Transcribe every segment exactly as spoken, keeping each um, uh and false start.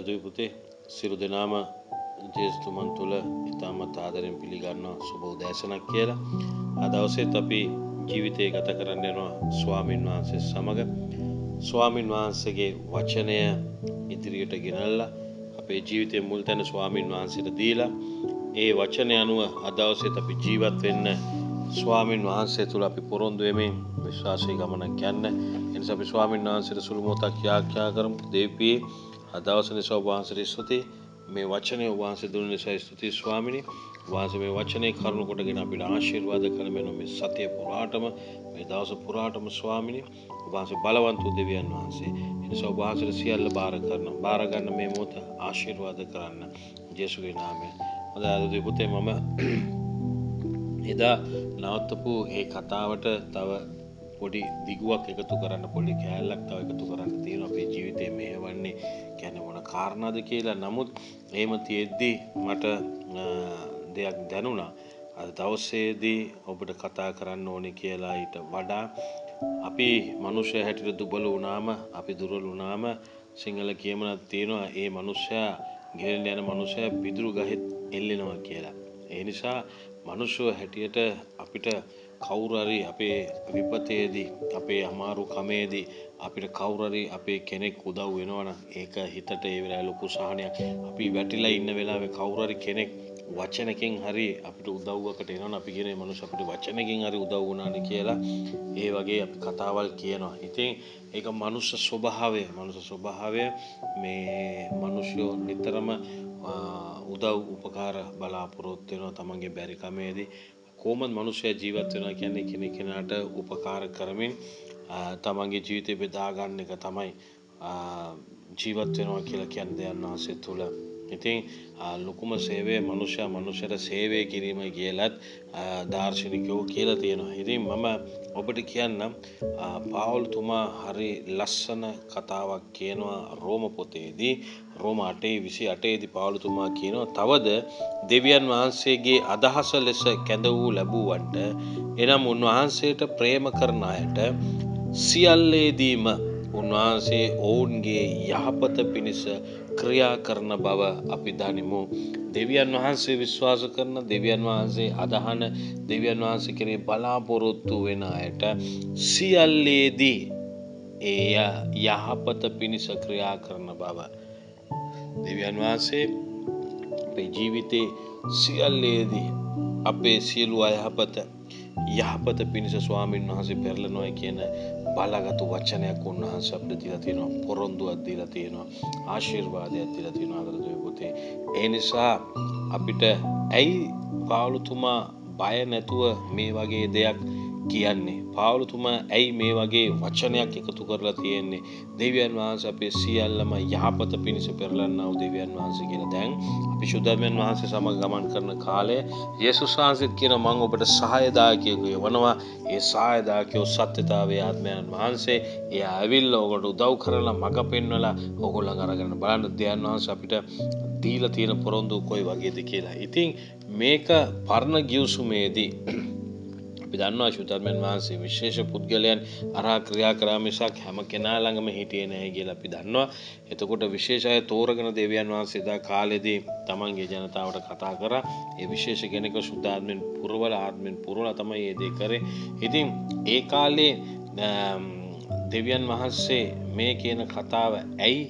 දුයි පුතේ සියලු දෙනාම ජේසුතුමන් තුළ ඉතාමත් ආදරෙන් පිළිගන්න සුබ උදෑසනක් කියලා. අද දවසේත් අපි ජීවිතය ගත කරන්න යනවා ස්වාමින් වහන්සේ සමග. ස්වාමින් වහන්සේගේ වචනය ඉදිරියට ගෙනල්ලා අපේ ජීවිතයේ මුල් තැන ස්වාමින් වහන්සේට දීලා ඒ වචනය අනුව අද දවසේත් අපි ජීවත් වෙන්න ස්වාමින් වහන්සේ තුළ අපි පොරොන්දු වෙමින් විශ්වාසයේ ගමනක් යන්න. ඒ නිසා අපි ස්වාමින් වහන්සේට සුළු මොහොතක් යාඥා කරමු. දෙවිපියේ අද දවසේ ස්වාමීන් වහන්සේට ස්තුතියි. මේ වචනේ වහන්සේ දුන්න නිසා ස්තුතියි ස්වාමිනේ. වහන්සේ මේ වචනේ කරුණු කොටගෙන අපිට ආශිර්වාද කරමින් මේ සතිය පුරාටම මේ දවස පුරාටම ස්වාමිනේ වහන්සේ බලවන්ත දෙවියන් වහන්සේ. ඒ නිසා වහන්සේට සියල්ල බාර කරනවා. බාර ගන්න මේ මොහොත ආශිර්වාද කරන්න. යේසුගේ නාමයෙන්. අද අද පුතේ මම එදා නවත්තපු ඒ කතාවට තව පොඩි දිගුවක් එකතු කරන්න පොඩි කෑල්ලක් තව එකතු කරන්න තියෙනවා අපේ ජීවිතේ මෙහෙවන්නේ කියන්නේ මොන කාරණාද කියලා. නමුත් එහෙම තියෙද්දි මට දෙයක් දැනුණා. අද දවසේදී ඔබට කතා කරන්න ඕනේ කියලා. ඊට වඩා අපි මනුෂ්‍ය හැටියට දුබල වුණාම අපි දුර්වල වුණාම සිංහල කියමනක් තියෙනවා ඒ මනුෂ්‍යයා ගෙලෙන්න යන මනුෂ්‍යයා පිදුරු ගහෙත් එල්ලෙනවා කියලා. ඒ නිසා මනුෂ්‍ය හැටියට අපිට කවුරු හරි අපේ විපතේදී අපේ අමාරු කමේදී අපිට කවුරු හරි අපේ කෙනෙක් උදව් වෙනවනම් ඒක හිතට ඒ වෙලාවේ ලොකු සහනයක්. අපි වැටිලා ඉන්න වෙලාවේ කවුරු හරි කෙනෙක් වචනකින් හරි අපිට උදව්වකට එනවනම් අපි කියන මේ මනුස්ස අපිට වචනකින් හරි උදව් වුණානේ කියලා ඒ වගේ අපි කතාවල් කියනවා. ඉතින් ඒක මනුස්ස ස්වභාවය. මනුස්ස ස්වභාවය මේ මිනිස්සු නිතරම උදව් උපකාර බලාපොරොත්තු වෙනවා තමන්ගේ බැරි කමේදී. කොහොමද මිනිස්සයා ජීවත් වෙනවා කියන්නේ කෙනෙක් කෙනාට උපකාර කරමින් තමන්ගේ ජීවිතය බෙදා ගන්න එක තමයි ජීවත් වෙනවා කියලා කියන්නේ දෙයයන් වහන්සේ තුල. ඉතින් ලොකුම සේවය මිනිස්සයා මිනිස්සට සේවය කිරීම කියලත් දාර්ශනිකයෝ කියලා තියෙනවා. ඉතින් මම ඔබට කියන්නම් පාවුල් තුමා හරි ලස්සන කතාවක් කියනවා රෝම පොතේදී. රෝම අටේ විසි අටේදී පාවුල් තුමා කියනවා තවද දෙවියන් වහන්සේගේ අදහස ලෙස කැඳ වූ ලැබුවන්ට එනම් උන්වහන්සේට ප්‍රේම කරන අයට සියල්ලේදීම උන්වහන්සේ ඔවුන්ගේ යහපත පිණිස ක්‍රියා කරන බව අපි දනිමු. දෙවියන් වහන්සේ විශ්වාස කරන දෙවියන් වහන්සේ අදහන දෙවියන් වහන්සේ කෙරේ බලාපොරොත්තු වෙන අයට සියල්ලේදී ඒ යහපත පිණිස ක්‍රියා කරන බව දෙවියන් වහන්සේ අපේ ජීවිතේ සියල්ලේදී අපේ සියලු අයහපත යහපත පිණිස ස්වාමීන් වහන්සේ පෙරලනවා කියන බලගත් වචනයක් උන්වහන්සේ අපිට දීලා තියෙනවා. පොරොන්දුවක් දීලා තියෙනවා. ආශිර්වාදයක් දීලා තියෙනවා අදට පුතේ. ඒ නිසා අපිට ඇයි පාවුලතුමා බය නැතුව මේ වගේ දෙයක් කියන්නේ? පාවුලතුමා ඇයි මේ වගේ වචනයක් එකතු කරලා තියෙන්නේ? දෙවියන් වහන්සේ අපේ සියල්ලම යහපත පිණිස පෙරලන්නා වූ දෙවියන් වහන්සේ කියලා. දැන් අපි ශුද්ධාත්මයන් වහන්සේ සමග ගමන් කරන කාලේ යේසුස් වහන්සේත් කියන මම ඔබට සහායදායකයෙකු වනවා. ඒ සහායදායකයෝ සත්‍යතාවයේ ආත්මයන් වහන්සේ. ඒ ඇවිල්ලා ඔබට උදව් කරලා මඟ පෙන්වලා ඕගොල්ලන් අරගෙන බලන්න දෙවියන් වහන්සේ අපිට දීලා තියෙන පොරොන්දු කොයි වගේද කියලා. ඉතින් මේක පරණ ගිවිසුමේදී අපි දන්නවා ශුද්ධාත්මයන් වහන්සේ විශේෂ පුද්ගලයන් අරහා ක්‍රියා කරා මිසක් හැම කෙනා ළඟම හිටියේ නැහැ කියලා අපි දන්නවා. එතකොට විශේෂ අය තෝරගෙන දෙවියන් වහන්සේ දා කාලෙදී තමන්ගේ ජනතාවට කතා කරා. ඒ විශේෂ කෙනෙක් ශුද්ධාත්මෙන් පුරවල ආත්මෙන් පුරවලා තමයි මේ දේ කරේ. ඉතින් ඒ කාලේ දෙවියන් වහන්සේ මේ කියන කතාව ඇයි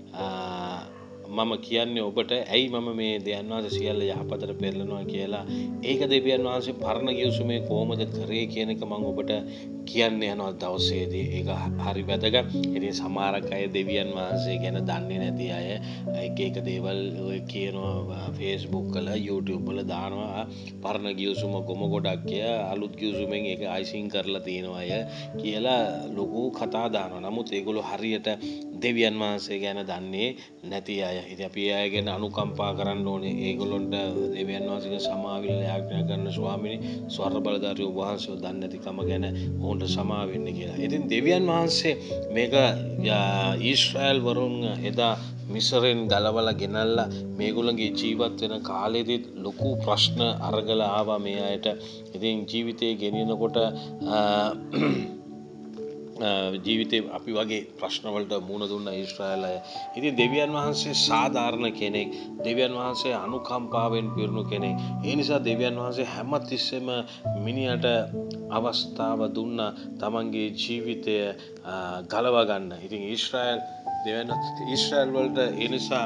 මම කියන්නේ ඔබට ඇයි මම මේ දෙවියන් වහන්සේ සියල්ල යහපතට පෙරලනවා කියලා. ඒක දෙවියන් වහන්සේ පරණ ගිවිසුමේ කොහොමද කරේ කියන එක මම ඔබට කියන්න යනවා දවසේදී. ඒක හරි වැදගත්. ඉතින් සමහරක් අය දෙවියන් වහන්සේ ගැන දන්නේ නැති අය එක එක දේවල් ඔය කියනවා Facebook වල YouTube වල දානවා පරණ ගිවිසුම ගොම ගොඩක් කිය අලුත් ගිවිසුමෙන් ඒක අයිසිං කරලා තියෙනවා අය කියලා ලොකු කතා දානවා. නමුත් ඒගොල්ලෝ හරියට දෙවියන් වහන්සේ ගැන දන්නේ නැති අය. ඉතින් අපි ඒ අය ගැන අනුකම්පා කරන්න ඕනේ. ඒගොල්ලොන්ට දෙවියන් වහන්සේගේ සමාවිල්ල යාඥා කරන ස්වාමීනි ස්වර්ණ බලධාරී වහන්සේ දන්නේ නැති කම ගැන ඕන්ට සමා වෙන්න කියලා. ඉතින් දෙවියන් වහන්සේ මේක ඊශ්‍රායල් වරුන් එදා මිසරෙන් ගලවලා ගෙනල්ලා මේගොල්ලන්ගේ ජීවත් වෙන කාලෙදිත් ලොකු ප්‍රශ්න අරගලා ආවා මේ අයට. ඉතින් ජීවිතේ ගෙනියනකොට ජීවිතේ අපි වගේ ප්‍රශ්න වලට මුහුණ දුන්න ඊශ්‍රායල් අය. ඉතින් දෙවියන් වහන්සේ සාධාරණ කෙනෙක්. දෙවියන් වහන්සේ අනුකම්පාවෙන් පිරුණු කෙනෙක්. ඒ නිසා දෙවියන් වහන්සේ හැමතිස්සෙම මිනිහට අවස්ථාව දුන්නා තමන්ගේ ජීවිතය ගලව ගන්න. ඉතින් ඊශ්‍රායල් දෙවියන් ඊශ්‍රායල් වලට ඒ නිසා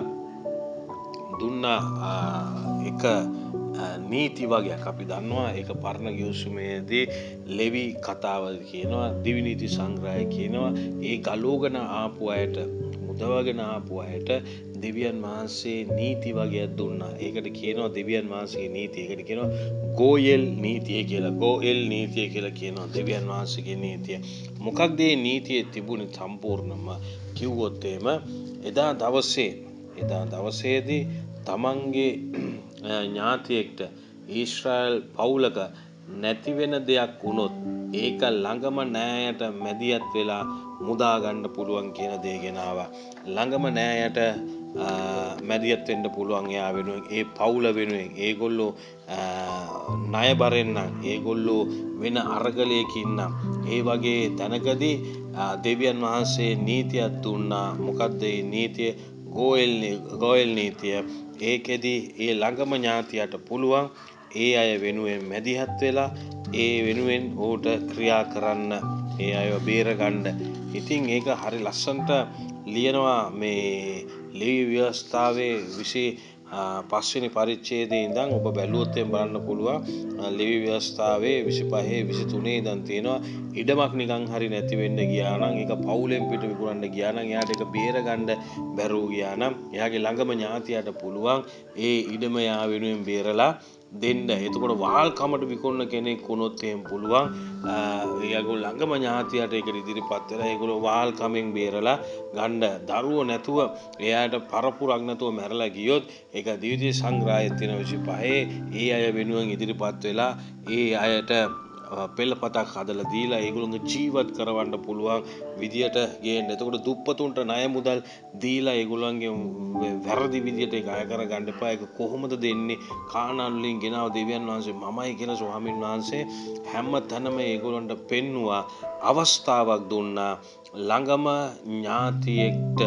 දුන්නා එක නීති වගේක් අපි දන්නවා ඒක පරණ ගිවිසුමේදී ලෙවි කතාව කියනවා දිවි නීති සංග්‍රහය කියනවා ඒ ගලෝගන ආපු අයට මුදවගෙන ආපු අයට දෙවියන් වහන්සේ නීති වගේක් දුන්නා. ඒකට කියනවා දෙවියන් වහන්සේගේ නීතිය. ඒකට කියනවා ගෝයෙල් නීතිය කියලා. ගෝයෙල් නීතිය කියලා කියනවා දෙවියන් වහන්සේගේ නීතිය. මොකක්ද මේ නීතියේ තිබුණේ සම්පූර්ණම කිව්වොත් එහෙම එදා දවසේ එදා දවසේදී තමන්ගේ ඥාතියෙක්ට ඊශ්‍රායල් පවුලක නැති වෙන දෙයක් වුණොත් ඒක ළඟම නෑයට මැදිහත් වෙලා මුදා ගන්න පුළුවන් කියන දේ ගෙනාවා. ළඟම නෑයට මැදිහත් වෙන්න පුළුවන් එයා වෙනුවෙන් ඒ පවුල වෙනුවෙන් ඒගොල්ලෝ ණයබරෙන් නම් ඒගොල්ලෝ වෙන අරගලයකින් නම් ඒ වගේ තැනකදී දෙවියන් වහන්සේ නීතියක් දුන්නා. මොකක්ද ඒ නීතිය? ගෝයෙල් ගෝයෙල් නීතිය. ඒකෙදි ඒ ළඟම ඥාතියට පුළුවන් ඒ අය වෙනුවෙන් මැදිහත් වෙලා ඒ වෙනුවෙන් ඌට ක්‍රියා කරන්න ඒ අයව බේරගන්න. ඉතින් ඒක හරි ලස්සනට ලියනවා මේ ලේවි ව්‍යවස්ථාවේ විශේෂ පස්වෙනි පරිච්ඡේදයේ ඉඳන් ඔබ බැලුවොත් බලන්න පුළුවන් ලේවි ව්‍යවස්ථාවේ විසිපහේ විසිතුනේ ඉඳන් තියෙනවා ඉඩමක් නිකන් හරි නැති වෙන්න ගියා නම් ඒක පවුලෙන් පිට විකුණන්න ගියා නම් එයාට ඒක බේරගන්න බැරුව ගියා නම් එයාගේ ළඟම ඥාතියට පුළුවන් ඒ ඉඩම යා වෙනුවෙන් බේරලා දෙන්න. එතකොට වහල්කමට විකුණන කෙනෙක් වුණොත් එහෙම පුළුවන් ඒගොල්ලෝ ළඟම ඥාතියට ඒක ඉදිරිපත් වෙලා ඒගොල්ලෝ වහල්කමෙන් බේරලා ගන්න. දරුවෝ නැතුව එයාට පරපුරක් නැතුව මැරලා ගියොත් ඒක දිවිදී සංග්‍රහයේ තියෙන විසිපහේ ඒ අය වෙනුවෙන් ඉදිරිපත් වෙලා ඒ අයට පෙළපතක් හදලා දීලා ඒගොල්ලෝගේ ජීවත් කරවන්න පුළුවන් විදියට ගේන්න. එතකොට දුප්පතුන්ට ණය මුදල් දීලා ඒගොල්ලන්ගේ වැරදි විදියට ඒක අය කරගන්න එපා. ඒක කොහොමද දෙන්නේ? කානාන් වලින් ගෙනාව දෙවියන් වහන්සේ මමයි කියන ස්වාමීන් වහන්සේ හැම තැනම ඒගොල්ලන්ට පෙන්නවා අවස්ථාවක් දුන්නා. ළඟම ඥාතියෙක්ට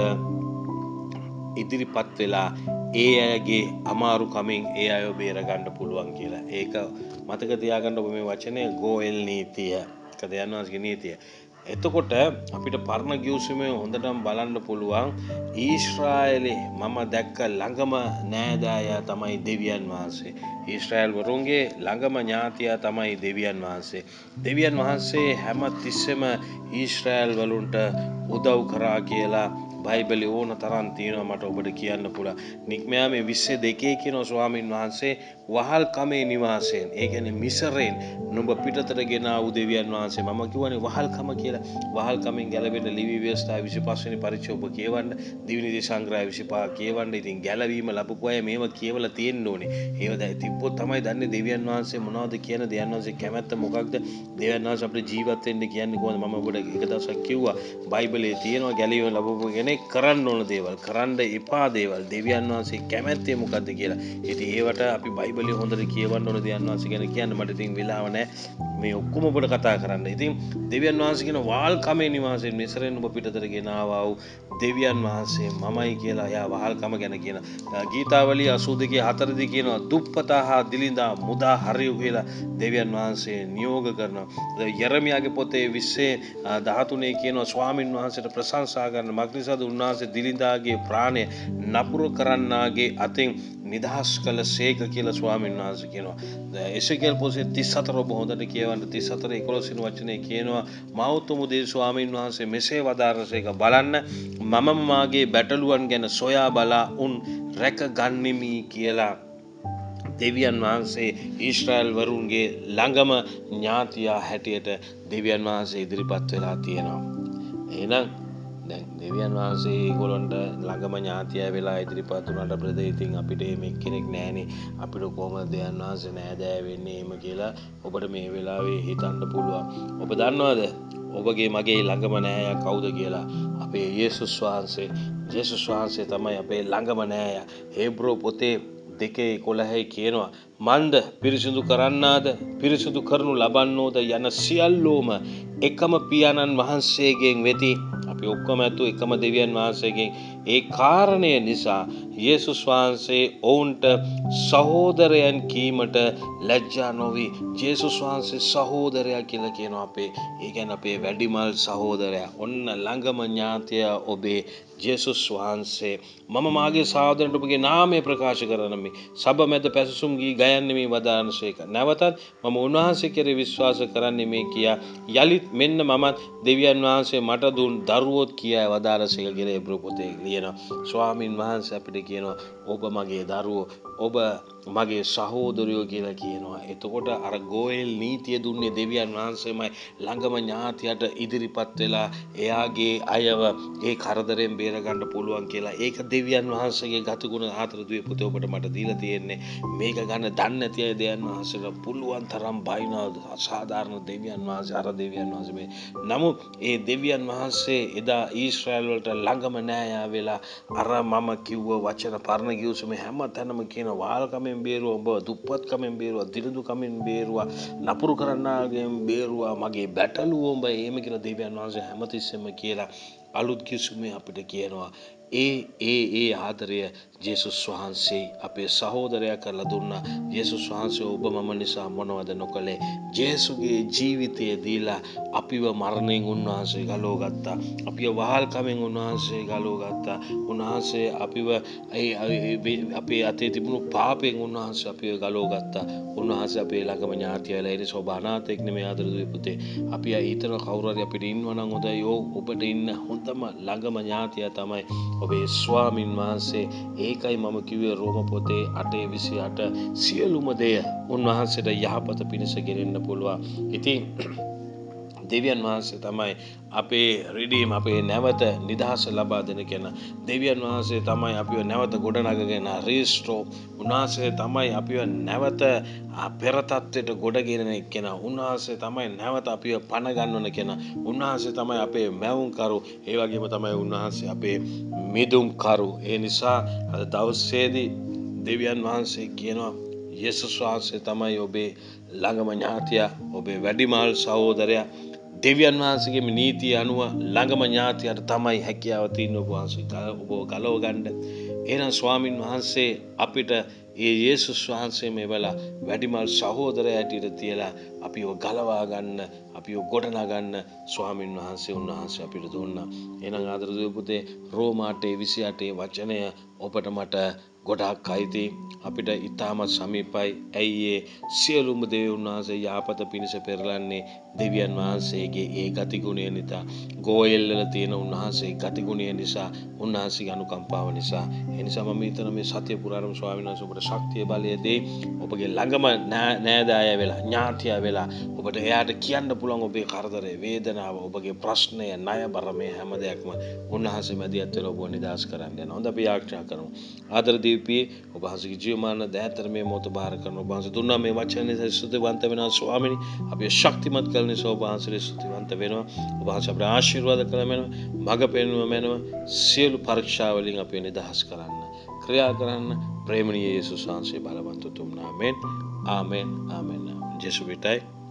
ඉදිරිපත් වෙලා ඒ අයගේ අමාරු කමින් ඒ අයව බේර ගන්න පුළුවන් කියලා. ඒක මතක තියාගන්න ඔබ මේ වචනේ ගෝයෙල් නීතිය. ඒක දෙවියන් වහන්සේගේ නීතිය. එතකොට අපිට පරණ ගිවිසුමේ හොඳටම බලන්න පුළුවන් ඊශ්‍රායලේ මම දැක්ක ළඟම නෑදෑයා තමයි දෙවියන් වහන්සේ. ඊශ්‍රායල් වරුන්ගේ ළඟම ඥාතියා තමයි දෙවියන් වහන්සේ. දෙවියන් වහන්සේ හැම තිස්සෙම ඊශ්‍රායල් වලුන්ට උදව් කරා කියලා බයිබලේ ඕන තරම් තියෙනවා මට ඔබට කියන්න පුළුවන්. නික්මයාමේ විස්සේ දෙකේ කියනවා ස්වාමින් වහන්සේ වහල් කමේ නිවාසයෙන් ඒ කියන්නේ මිසරෙන් නුඹ පිටතට ගෙන ආ දෙවියන් වහන්සේ. මම කියවනේ වහල් කම කියලා. වහල් කමෙන් ගැලවෙන්න ලිවි ව්‍යවස්ථාව විසිපහ වෙනි පරිච්ඡේදය ඔබ කියවන්න. දිවිනිදි සංග්‍රහය විසිපහ කියවන්න. ඉතින් ගැලවීම ලැබපු අය මේව කියවලා තියෙන්න ඕනේ. ඒව දැන් තිබ්බොත් තමයි දන්නේ දෙවියන් වහන්සේ මොනවද කියන දෙවියන් වහන්සේ කැමැත්ත මොකක්ද? දෙවියන් වහන්සේ අපිට ජීවත් වෙන්න කියන්නේ කොහොමද? මම ඔබට එක දවසක් කිව්වා බයිබලයේ තියෙනවා ගැලවීම ලැබපු කෙනෙක් කරන්න ඕන දේවල් කරන්න එපා දේවල් දෙවියන් වහන්සේ කැමැත්තේ මොකද්ද කියලා. ඉතින් ඒවට අපි බයිබලයේ හොඳට කියවන්න ඕන දෙවියන් වහන්සේ ගැන කියන්න මට ඉතින් වෙලාව නැහැ. මේ ඔක්කොම ඔබට කතා කරන්න. ඉතින් දෙවියන් වහන්සේ කියන වහල් කමේ නිවාසයෙන් මිසරෙන් ඔබ පිටතට ගෙන ආවා වූ දෙවියන් වහන්සේ මමයි කියලා එයා වහල් කම ගැන කියන. ගීතාවලිය අසූ දෙකේ හතර දී කියනවා දුප්පතා හා දිලිඳා මුදා හරියු කියලා දෙවියන් වහන්සේ නියෝග කරනවා. යරමියාගේ පොතේ විස්සේ දහතුනේ කියනවා ස්වාමින් වහන්සේට ප්‍රශංසා කරන මක්නිසාද උන්වහන්සේ දිලිඳාගේ ප්‍රාණය නපුරු කරන්නාගේ අතින් නිදහස් කළ සේක කියලා ස්වාමීන් වහන්සේ කියනවා. එසේකෙල් පොතේ තිස් හතර ඔබ හොඳට කියවන්න. තිස් හතර එකොළොස් වෙනි වචනේ කියනවා මෞතුමු දේ ස්වාමීන් වහන්සේ මෙසේ වදාරසේක බලන්න මම මාගේ බැටළුවන් ගැන සොයා බලා උන් රැක ගන්නෙමි කියලා දෙවියන් වහන්සේ ඊශ්‍රායල් වරුන්ගේ ළඟම ඥාතියා හැටියට දෙවියන් වහන්සේ ඉදිරිපත් වෙලා තියෙනවා. එහෙනම් දැන් දෙවියන් වහන්සේ ඒගොල්ලන්ට ළඟම ඥාතිය වෙලා ඉදිරිපත් වුණාට අපිට ඉතින් අපිට මේ කෙනෙක් නැහනේ අපිට කොහොමද දෙවියන් වහන්සේ නෑදෑ වෙන්නේ එහෙම කියලා ඔබට මේ වෙලාවේ හිතන්න පුළුවන්. ඔබ දන්නවද ඔබගේ මගේ ළඟම නෑයා කවුද කියලා? අපේ යේසුස් වහන්සේ. යේසුස් වහන්සේ තමයි අපේ ළඟම නෑයා. හේබ්‍රෝ පොතේ දෙකේ එකොළහයි කියනවා මන්ද පිරිසිදු කරන්නාද පිරිසිදු කරනු ලබන්නෝද යන සියල්ලෝම එකම පියාණන් වහන්සේගෙන් වෙති. අපි ඔක්කොම ඇතු එකම දෙවියන් වහන්සේගෙන්. ඒ කාරණය නිසා යේසුස් වහන්සේ ඔවුන්ට සහෝදරයන් කීමට ලැජ්ජා නොවි. යේසුස් වහන්සේ සහෝදරයා කියලා කියනවා අපේ. ඒ කියන්නේ අපේ වැඩිමල් සහෝදරයා. ඔන්න ළඟම ඥාතිය ඔබේ යේසුස් වහන්සේ. මම මාගේ සහෝදරන්ට ඔබගේ නාමය ප්‍රකාශ කරනමි. සබ මැද පැසසුම් ගී ගයන්නේ මේ වදානසේක. නැවතත් මම උන්වහන්සේ කෙරෙහි විශ්වාස කරන්නේ මේ කියා යලිත් මෙන්න මමත් දෙවියන් වහන්සේ මට දුන් දරුවොත් කියා වදානසේක කියලා එබ්‍රෝ පොතේ ලියනවා. ස්වාමින් වහන්සේ අපිට කියනවා ඔබ මගේ දරුවෝ ඔබ මගේ සහෝදරයෝ කියලා කියනවා. එතකොට අර ගෝයල් නීතිය දුන්නේ දෙවියන් වහන්සේමයි. ළඟම ඥාතියට ඉදිරිපත් වෙලා එයාගේ අයව ඒ කරදරෙන් බේර ගන්න පුළුවන් කියලා. ඒක දෙවියන් වහන්සේගේ ගතිගුණ ආතර දුවේ පුතේ ඔබට මට දීලා තියෙන්නේ. මේක ගන්න දන්නේ නැති අය දෙවියන් වහන්සේට පුළුවන් තරම් බයිනවා. අසාධාරණ දෙවියන් වහන්සේ අර දෙවියන් වහන්සේ මේ. නමුත් ඒ දෙවියන් වහන්සේ එදා ඊශ්‍රායල් වලට ළඟම නෑ යා වෙලා අර මම කිව්ව වචන පරණ කිව්සම හැම තැනම කියන වාල්කමෙන් බේරුවා ඔබ දුප්පත්කමෙන් බේරුවා දිනුදුකමෙන් බේරුවා නපුරු කරන්නාගෙන් බේරුවා මගේ බැටළුව ඔබ එහෙම කියලා දෙවියන් වහන්සේ හැමතිස්සෙම කියලා අලුත් කිසුමේ අපිට කියනවා. ඒ ඒ ඒ ආදරය යේසුස් වහන්සේ අපේ සහෝදරයා කරලා දුන්නා. යේසුස් වහන්සේ ඔබ මම නිසා මොනවද නොකළේ? යේසුගේ ජීවිතය දීලා අපිව මරණයෙන් උන්වහන්සේ ගලව ගත්තා. අපිව වහල්කමෙන් උන්වහන්සේ ගලව ගත්තා. උන්වහන්සේ අපිව අපේ අතේ තිබුණු පාපයෙන් උන්වහන්සේ අපිව ගලව ගත්තා. උන්වහන්සේ අපේ ළඟම ඥාතිය වෙලා ඉන්නේ. ඔබ අනාථෙක් නෙමෙයි ආදර දුවේ පුතේ. අපි ඊතන කවුරු හරි අපිට ඉන්නවා නම් හොඳයි. ඕ ඔබට ඉන්න හොඳම ළඟම ඥාතිය තමයි ඔබේ ස්වාමින් වහන්සේ. ඒකයි මම කිව්වේ රෝම පොතේ අටේ විසි අට සියලුම දෙය උන්වහන්සේට යහපත පිණිස ගෙනෙන්න පුළුවන්. ඉතින් දෙවියන් වහන්සේ තමයි අපේ රිඩීම් අපේ නැවත නිදහස ලබා දෙන කෙනා. දෙවියන් වහන්සේ තමයි අපිව නැවත ගොඩනගගෙන රීස්ටෝ. උන්වහන්සේ තමයි අපිව නැවත පෙර තත්ත්වයට ගොඩගෙන කෙනා. උන්වහන්සේ තමයි නැවත අපිව පණ ගන්නවන කෙනා. උන්වහන්සේ තමයි අපේ මැවුම් කරු. ඒ වගේම තමයි උන්වහන්සේ අපේ මිදුම් කරු. ඒ නිසා අද දවසේදී දෙවියන් වහන්සේ කියනවා යේසුස් වහන්සේ තමයි ඔබේ ළඟම ඥාතියා, ඔබේ වැඩිමහල් සහෝදරයා. දෙවියන් වහන්සේගේ නීතිය අනුව ළඟම ඥාතියට තමයි හැකියාව තියෙන ඔබ වහන්සේ ඔබ ගලව ගන්න. එහෙනම් ස්වාමින් වහන්සේ අපිට ඒ යේසුස් වහන්සේ මේ වෙලා වැඩිමල් සහෝදරයා ඇටියට තියලා අපිව ගලවා ගන්න, අපිව ගොඩනගා ගන්න ස්වාමින් වහන්සේ උන්වහන්සේ අපිට දුන්නා. එහෙනම් ආදර දුව පුතේ රෝම අටේ විසි අටේ වචනය ඔබට මට ගොඩාක් අයිති. අපිට ඊටමත් සමීපයි. ඇයි ඒ සියලුම දේ උන්වහන්සේ යාපත පිණිස පෙරලන්නේ දෙවියන් වහන්සේගේ ඒ ගතිගුණය නිසා. ගෝයෙල් වල තියෙන උන්වහන්සේ ගතිගුණය නිසා, උන්වහන්සේගේ අනුකම්පාව නිසා. ඒ නිසා මම හිතන මේ සත්‍ය පුරාණම ස්වාමීන් වහන්සේ ඔබට ශක්තිය බලය දෙයි. ඔබගේ ළඟම නෑදෑය වෙලා, ඥාතිය වෙලා ඔබට එයාට කියන්න පුළුවන් ඔබේ කරදරේ, වේදනාව, ඔබගේ ප්‍රශ්නය, ණය බර මේ හැම දෙයක්ම උන්වහන්සේ මැදිහත් වෙලා ඔබව නිදහස් කරන්න යනවා. හොඳ අපි ආරක්ෂා කරමු. ආදර දීපී ඔබ වහන්සේගේ ජීවමාන දෑතර මේ මොහොත බාර කරන ඔබ වහන්සේ දුන්නා මේ වචනේ ස්තුතිවන්ත වෙනවා ස්වාමීනි. අපි ශක්තිමත් කරන නිසා ඔබ වහන්සේ ස්තුතිවන්ත වෙනවා. ඔබ වහන්සේ අපට ආශිර්වාද කළ මෙනවා, මඟ පෙන්වීම මෙනවා, සියලු පරීක්ෂා වලින් අපි නිදහස් කරන්න, ක්‍රියා කරන්න ප්‍රේමණීය යේසුස් වහන්සේ බලවන්ත තුම් නාමයෙන් ආමෙන් ආමෙන්. ජේසු විතයි